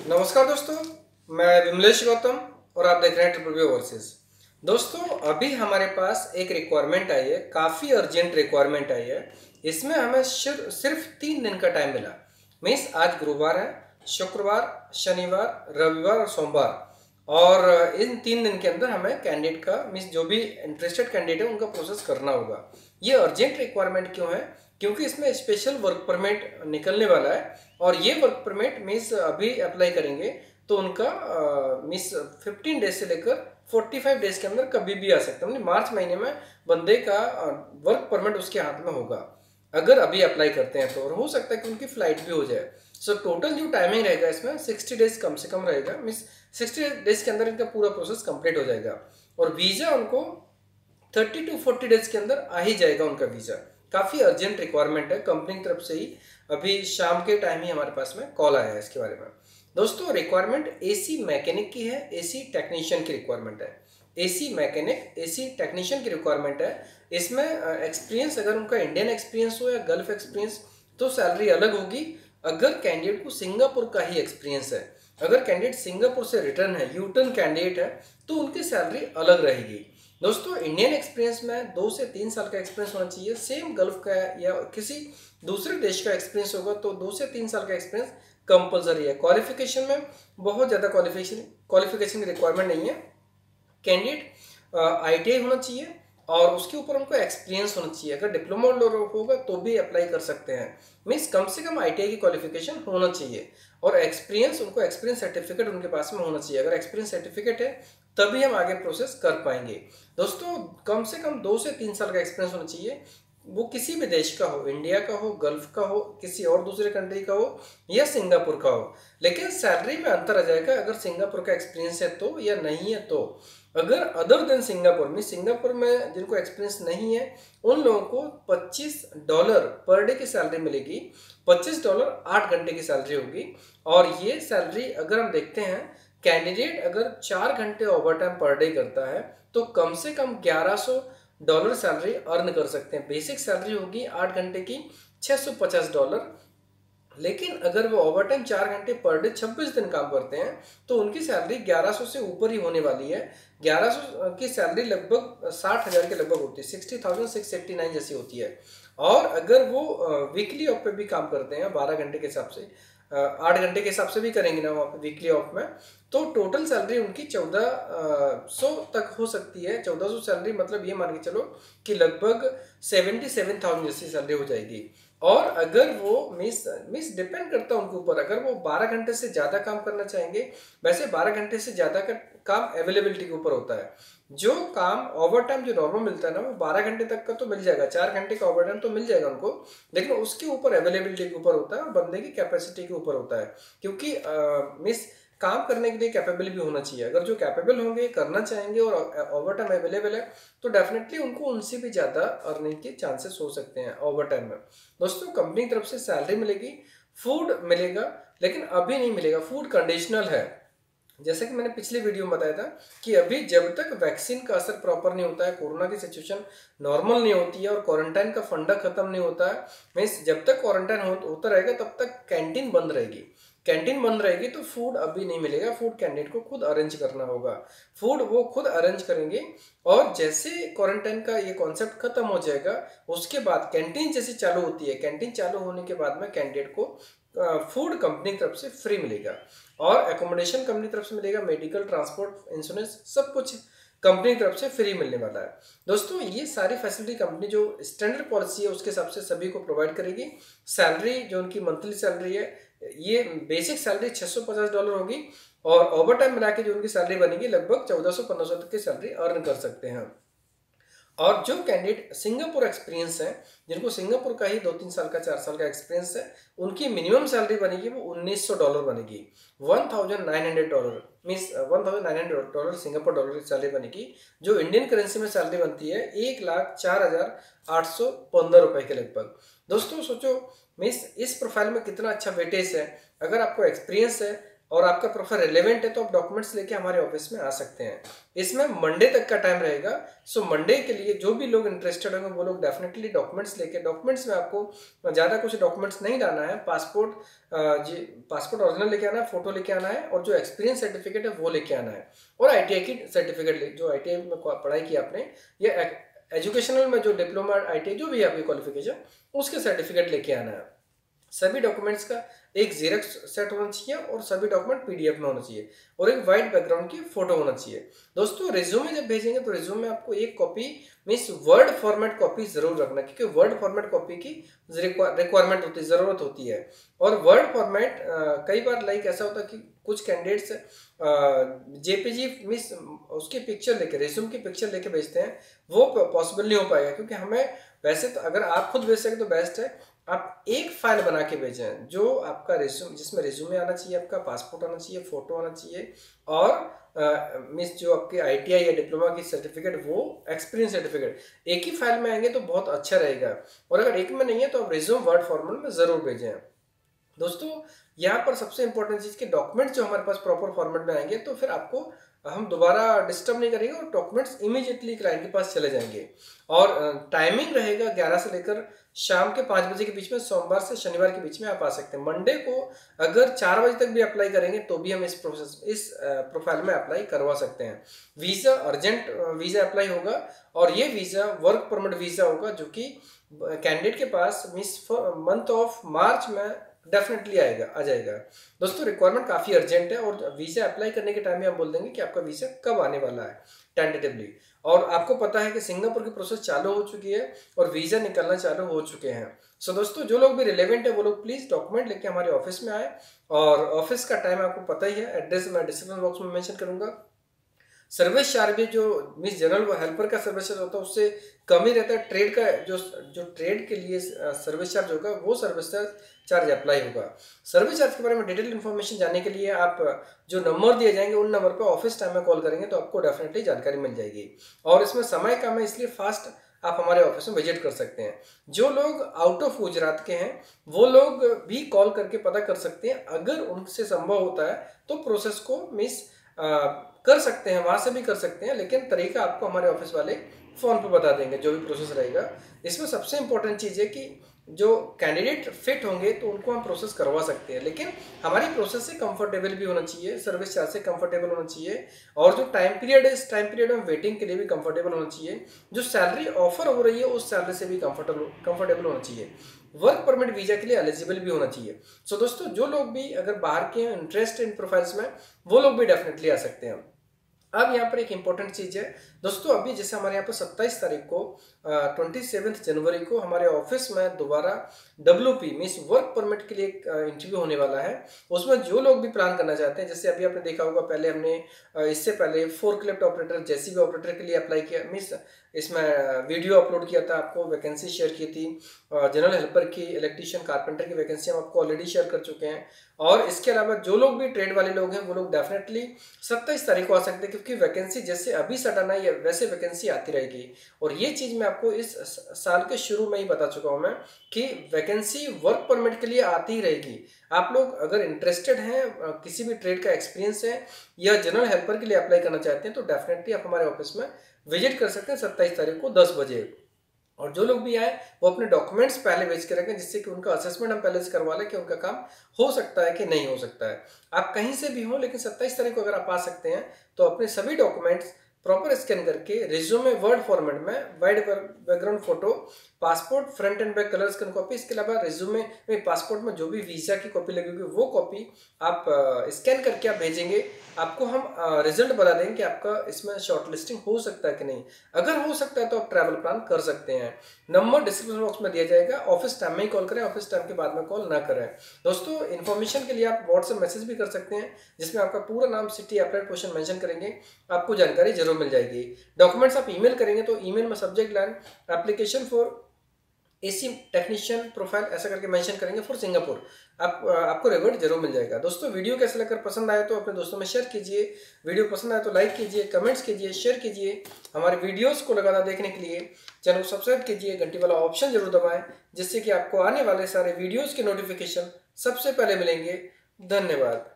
नमस्कार दोस्तों, मैं विमलेश गौतम और आप देख रहे हैं ट्रिपल बी ओवरसीज। दोस्तों, अभी हमारे पास एक रिक्वायरमेंट आई है, काफ़ी अर्जेंट रिक्वायरमेंट आई है। इसमें हमें सिर्फ 3 दिन का टाइम मिला। मीन्स आज गुरुवार है, शुक्रवार, शनिवार, रविवार और सोमवार। और इन 3 दिन के अंदर हमें कैंडिडेट का मीन्स जो भी इंटरेस्टेड कैंडिडेट है उनका प्रोसेस करना होगा। ये अर्जेंट रिक्वायरमेंट क्यों है? क्योंकि इसमें स्पेशल वर्क परमिट निकलने वाला है और ये वर्क परमिट मीन्स अभी अप्लाई करेंगे तो उनका मीन्स 15 डेज से लेकर 45 डेज के अंदर कभी भी आ सकता है। मतलब मार्च महीने में बंदे का वर्क परमिट उसके हाथ में होगा अगर अभी अप्लाई करते हैं तो। और हो सकता है कि उनकी फ्लाइट भी हो जाए। सो टोटल जो टाइमिंग रहेगा इसमें 60 डेज कम से कम रहेगा। मीन्स 60 डेज के अंदर इनका पूरा प्रोसेस कंप्लीट हो जाएगा और वीज़ा उनको 30 to 40 डेज के अंदर आ ही जाएगा उनका वीज़ा। काफ़ी अर्जेंट रिक्वायरमेंट है, कंपनी की तरफ से ही अभी शाम के टाइम ही हमारे पास में कॉल आया है इसके बारे में। दोस्तों, रिक्वायरमेंट एसी मैकेनिक की है, एसी टेक्नीशियन की रिक्वायरमेंट है। एसी मैकेनिक, एसी टेक्नीशियन की रिक्वायरमेंट है। इसमें एक्सपीरियंस अगर उनका इंडियन एक्सपीरियंस हो या गल्फ एक्सपीरियंस तो सैलरी अलग होगी। अगर कैंडिडेट को सिंगापुर का ही एक्सपीरियंस है, अगर कैंडिडेट सिंगापुर से रिटर्न है, यू टर्न कैंडिडेट है, तो उनकी सैलरी अलग रहेगी। दोस्तों, इंडियन एक्सपीरियंस में 2 से 3 साल का एक्सपीरियंस होना चाहिए। सेम गल्फ का या किसी दूसरे देश का एक्सपीरियंस होगा तो 2 से 3 साल का एक्सपीरियंस कंपलसरी है। क्वालिफिकेशन में बहुत ज़्यादा क्वालिफिकेशन की रिक्वायरमेंट नहीं है। कैंडिडेट ITI होना चाहिए और उसके ऊपर उनको एक्सपीरियंस होना चाहिए। अगर डिप्लोमा होगा तो भी अप्लाई कर सकते हैं। मीन्स कम से कम ITI की क्वालिफिकेशन होना चाहिए और एक्सपीरियंस, उनको एक्सपीरियंस सर्टिफिकेट उनके पास में होना चाहिए। अगर एक्सपीरियंस सर्टिफिकेट है तभी हम आगे प्रोसेस कर पाएंगे। दोस्तों, कम से कम 2 से 3 साल का एक्सपीरियंस होना चाहिए। वो किसी भी देश का हो, इंडिया का हो, गल्फ का हो, किसी और दूसरे कंट्री का हो या सिंगापुर का हो। लेकिन सैलरी में अंतर आ जाएगा अगर सिंगापुर का एक्सपीरियंस है तो या नहीं है तो। अगर अदर देन सिंगापुर में, सिंगापुर में जिनको एक्सपीरियंस नहीं है उन लोगों को $25 पर डे की सैलरी मिलेगी। $25 8 घंटे की सैलरी होगी। और ये सैलरी अगर हम देखते हैं, कैंडिडेट अगर 4 घंटे ओवर टाइम पर डे करता है तो कम से कम $1100 सैलरी अर्न कर सकते हैं। बेसिक सैलरी होगी 8 घंटे की $650। लेकिन अगर वो ओवर टाइम 4 घंटे पर डे 26 दिन काम करते हैं तो उनकी सैलरी 1100 से ऊपर ही होने वाली है। 1100 की सैलरी लगभग 60,000 के लगभग होती है, 60,689 जैसी होती है। और अगर वो वीकली ऑफ पे भी काम करते हैं 12 घंटे के हिसाब से, 8 घंटे के हिसाब से भी करेंगे ना वीकली ऑफ में, तो टोटल सैलरी उनकी 1400 तक हो सकती है। 1400 सैलरी मतलब ये मान के चलो कि लगभग 77,000 जैसी सैलरी हो जाएगी। और अगर वो मिस डिपेंड करता है उनके ऊपर, अगर वो 12 घंटे से ज़्यादा काम करना चाहेंगे, वैसे 12 घंटे से ज़्यादा का काम अवेलेबिलिटी के ऊपर होता है। जो काम ओवर टाइम जो नॉर्मल मिलता है ना वो 12 घंटे तक का तो मिल जाएगा, 4 घंटे का ओवर टाइम तो मिल जाएगा उनको। लेकिन उसके ऊपर अवेलेबिलिटी के ऊपर होता है और बंदे की कैपेसिटी के ऊपर होता है। क्योंकि मिस काम करने के लिए कैपेबल भी होना चाहिए। अगर जो कैपेबल होंगे, करना चाहेंगे और ओवर टाइम अवेलेबल है तो डेफिनेटली उनको उनसे भी ज़्यादा अर्निंग के चांसेस हो सकते हैं ओवर टाइम में। दोस्तों, कंपनी की तरफ से सैलरी मिलेगी, फूड मिलेगा, लेकिन अभी नहीं मिलेगा, फूड कंडीशनल है। जैसे कि मैंने पिछली वीडियो में बताया था कि अभी जब तक वैक्सीन का असर प्रॉपर नहीं होता है, कोरोना की सिचुएशन नॉर्मल नहीं होती है और क्वारंटाइन का फंडा खत्म नहीं होता है, मीन्स जब तक क्वारंटाइन होता रहेगा तब तक कैंटीन बंद रहेगी। कैंटीन बंद रहेगी तो फूड अभी नहीं मिलेगा। फूड कैंडिडेट को खुद अरेंज करना होगा। फूड वो खुद अरेंज करेंगे और जैसे क्वारंटाइन का ये कॉन्सेप्ट खत्म हो जाएगा उसके बाद कैंटीन जैसे चालू होती है, कैंटीन चालू होने के बाद में कैंडिडेट को फूड कंपनी की तरफ से फ्री मिलेगा और एकोमोडेशन कंपनी की तरफ से मिलेगा, मेडिकल, ट्रांसपोर्ट, इंश्योरेंस सब कुछ कंपनी की तरफ से फ्री मिलने वाला है। दोस्तों, ये सारी फैसिलिटी कंपनी जो स्टैंडर्ड पॉलिसी है उसके हिसाब से सभी को प्रोवाइड करेगी। सैलरी जो उनकी मंथली सैलरी है, ये बेसिक सैलरी $650 होगी और ओवर टाइम मिला के जो उनकी सैलरी बनेगी लगभग 1400-1500 तक की सैलरी अर्न कर सकते हैं। और जो कैंडिडेट सिंगापुर एक्सपीरियंस है, जिनको सिंगापुर का ही 2-3 साल का, 4 साल का एक्सपीरियंस है, उनकी मिनिमम सैलरी बनेगी वो $1900 बनेगी। $1900 मीन्स $1900 सिंगापुर डॉलर की सैलरी बनेगी, जो इंडियन करेंसी में सैलरी बनती है 1,04,815 रुपए के लगभग। दोस्तों सोचो, मीन्स इस प्रोफाइल में कितना अच्छा वेटेज है। अगर आपको एक्सपीरियंस है और आपका प्रोफाइल रिलेवेंट है तो आप डॉक्यूमेंट्स लेके हमारे ऑफिस में आ सकते हैं। इसमें मंडे तक का टाइम रहेगा। सो मंडे के लिए जो भी लोग इंटरेस्टेड होंगे वो लोग डेफिनेटली डॉक्यूमेंट्स लेके, डॉक्यूमेंट्स में आपको ज़्यादा कुछ डॉक्यूमेंट्स नहीं लाना है, पासपोर्ट ओरिजिनल लेके आना है, फोटो लेके आना है, और जो एक्सपीरियंस सर्टिफिकेट है वो लेके आना है, और ITI की सर्टिफिकेट जो ITI में पढ़ाई की आपने, या एजुकेशनल में जो डिप्लोमा ITI जो भी है आपकी क्वालिफिकेशन, उसके सर्टिफिकेट लेके आना है। सभी डॉक्यूमेंट्स का एक जेरॉक्स सेट होना चाहिए और सभी डॉक्यूमेंट PDF में होना चाहिए, और एक वाइट बैकग्राउंड की फोटो होना चाहिए। दोस्तों रिज्यूमे जब भेजेंगे तो रिज्यूमे में आपको एक copy means word format copy जरूर रखना, क्योंकि वर्ड फॉर्मेट कॉपी की रिक्वायरमेंट होती है, जरूरत होती है। और वर्ड फॉर्मेट कई बार ऐसा होता है कि कुछ कैंडिडेट्स JPG मीन्स उसकी पिक्चर लेके, रिज्यूम की पिक्चर लेके भेजते हैं, वो पॉसिबल नहीं हो पाएगा, क्योंकि हमें वैसे तो अगर आप खुद भेज सके तो बेस्ट है, आप एक फाइल बना के भेजें जो आपका रिज्यूम, जिसमें रिज्यूमे आना चाहिए, आपका पासपोर्ट आना चाहिए, फोटो आना चाहिए, और मीन्स जो आपके ITI या डिप्लोमा की सर्टिफिकेट, वो एक्सपीरियंस सर्टिफिकेट एक ही फाइल में आएंगे तो बहुत अच्छा रहेगा। और अगर एक में नहीं है तो आप रिज्यूम वर्ड फॉर्मेट में जरूर भेजें। दोस्तों यहाँ पर सबसे इंपॉर्टेंट चीज़ कि डॉक्यूमेंट जो हमारे पास प्रॉपर फॉर्मेट में आएंगे तो फिर आपको हम दोबारा डिस्टर्ब नहीं करेंगे, और डॉक्यूमेंट्स इमीडिएटली क्लाइंट के पास चले जाएंगे। और टाइमिंग रहेगा 11 से लेकर शाम के 5 बजे के बीच में, सोमवार से शनिवार के बीच में आप आ सकते हैं। मंडे को अगर 4 बजे तक भी अप्लाई करेंगे तो भी हम इस प्रोफाइल में अप्लाई करवा सकते हैं। वीज़ा अर्जेंट वीज़ा अप्लाई होगा, और ये वीज़ा वर्क परमिट वीज़ा होगा, जो कि कैंडिडेट के पास मीन्स मंथ ऑफ मार्च में डेफिनेटली आ जाएगा। दोस्तों रिक्वायरमेंट काफ़ी अर्जेंट है, और वीज़ा अप्लाई करने के टाइम में हम बोल देंगे कि आपका वीज़ा कब आने वाला है टेंटेटिवली। और आपको पता है कि सिंगापुर की प्रोसेस चालू हो चुकी है और वीज़ा निकलना चालू हो चुके हैं। सो दोस्तों जो लोग भी रिलेवेंट है वो लोग प्लीज़ डॉक्यूमेंट लेके हमारे ऑफिस में आए, और ऑफिस का टाइम आपको पता ही है, एड्रेस मैं डिस्क्रिप्शन बॉक्स में मेंशन करूंगा। सर्विस चार्ज भी जो मिस जनरल हेल्पर का सर्विस चार्ज होता है उससे कम ही रहता है। ट्रेड का जो ट्रेड के लिए सर्विस चार्ज होगा वो सर्विस चार्ज अप्लाई होगा। सर्विस चार्ज के बारे में डिटेल इन्फॉर्मेशन जानने के लिए आप जो नंबर दिए जाएंगे उन नंबर पर ऑफिस टाइम में कॉल करेंगे तो आपको डेफिनेटली जानकारी मिल जाएगी। और इसमें समय कम है, इसलिए फास्ट आप हमारे ऑफिस में विजिट कर सकते हैं। जो लोग आउट ऑफ गुजरात के हैं वो लोग भी कॉल करके पता कर सकते हैं, अगर उनसे संभव होता है तो प्रोसेस को कर सकते हैं, वहां से भी कर सकते हैं, लेकिन तरीका आपको हमारे ऑफिस वाले फोन पे बता देंगे जो भी प्रोसेस रहेगा। इसमें सबसे इंपॉर्टेंट चीज़ है कि जो कैंडिडेट फिट होंगे तो उनको हम प्रोसेस करवा सकते हैं, लेकिन हमारी प्रोसेस से कंफर्टेबल भी होना चाहिए, सर्विस चार्ज से कंफर्टेबल होना चाहिए, और जो टाइम पीरियड है इस टाइम पीरियड में वेटिंग के लिए भी कंफर्टेबल होना चाहिए, जो सैलरी ऑफर हो रही है उस सैलरी से भी कंफर्टेबल होना चाहिए, वर्क परमिट वीजा के लिए एलिजिबल भी होना चाहिए। सो दोस्तों जो लोग भी अगर बाहर के हैं इंटरेस्ट इन प्रोफाइल्स में वो लोग भी डेफिनेटली आ सकते हैं। अब यहाँ पर एक इंपॉर्टेंट चीज़ है दोस्तों, अभी जैसे हमारे यहाँ पर 27 तारीख को 27 जनवरी को हमारे ऑफिस में दोबारा WP मीन्स वर्क परमिट के लिए इंटरव्यू होने वाला है। उसमें जो लोग भी प्लान करना चाहते हैं, जैसे अभी आपने देखा होगा पहले हमने इससे पहले फोर्कलिफ्ट ऑपरेटर, JCB ऑपरेटर के लिए अप्लाई किया, मीन्स इसमें वीडियो अपलोड किया था, आपको वैकेंसी शेयर की थी, जनरल हेल्पर की, इलेक्ट्रीशियन, कारपेंटर की वैकेंसी हम आपको ऑलरेडी शेयर कर चुके हैं। और इसके अलावा जो लोग भी ट्रेड वाले लोग हैं वो लोग डेफिनेटली 27 तारीख को आ सकते हैं, क्योंकि वैकेंसी जैसे अभी सटाना है वैसे वैकेंसी आती रहेगी। और ये चीज़ मैं आपको इस साल के शुरू में ही बता चुका हूँ मैं कि वैकेंसी वर्क परमिट के लिए आती ही रहेगी। आप लोग अगर इंटरेस्टेड हैं, किसी भी ट्रेड का एक्सपीरियंस है या जनरल हेल्पर के लिए अप्लाई करना चाहते हैं तो डेफिनेटली आप हमारे ऑफिस में विजिट कर सकते हैं 27 तारीख को 10 बजे। और जो लोग भी आए वो अपने डॉक्यूमेंट्स पहले भेज के रखें, जिससे कि उनका असेसमेंट हम पहले से करवा लें कि उनका काम हो सकता है कि नहीं हो सकता है। आप कहीं से भी हो, लेकिन 27 तारीख को अगर आप आ सकते हैं तो अपने सभी डॉक्यूमेंट्स प्रॉपर स्कैन करके रिज्यूमे वर्ड फॉर्मेट में, wide background photo, passport front and back colour scan copy, इसके अलावा रिज्यूमे में पासपोर्ट में जो भी वीज़ा की कॉपी लगेगी वो कॉपी आप स्कैन करके आप भेजेंगे। आपको हम रिजल्ट बता देंगे कि आपका इसमें शॉर्टलिस्टिंग हो सकता है कि नहीं। अगर हो सकता है तो आप ट्रैवल प्लान कर सकते हैं। नंबर डिस्क्रिप्शन बॉक्स में दिया जाएगा, ऑफिस टाइम में ही कॉल करें, ऑफिस टाइम के बाद में कॉल ना करें। दोस्तों इन्फॉर्मेशन के लिए आप व्हाट्सएप मैसेज भी कर सकते हैं, जिसमें आपका पूरा नाम, सिटी, अप्लाइड पोजीशन मेंशन करेंगे, आपको जानकारी जरूर मिल जाएगी। डॉक्यूमेंट्स आप ईमेल करेंगे तो ईमेल में subject line application for AC technician profile ऐसा करके मेंशन करेंगे फॉर सिंगापुर, आपको रिवर्ट जरूर मिल जाएगा। दोस्तों वीडियो कैसे लगकर पसंद आए तो अपने दोस्तों में शेयर कीजिए, वीडियो पसंद आए तो लाइक कीजिए, कमेंट्स कीजिए, शेयर कीजिए। हमारे वीडियोस को लगातार देखने के लिए चैनल को सब्सक्राइब कीजिए, घंटी वाला ऑप्शन जरूर दबाएं, जिससे कि आपको आने वाले सारे वीडियोस के नोटिफिकेशन सबसे पहले मिलेंगे। धन्यवाद।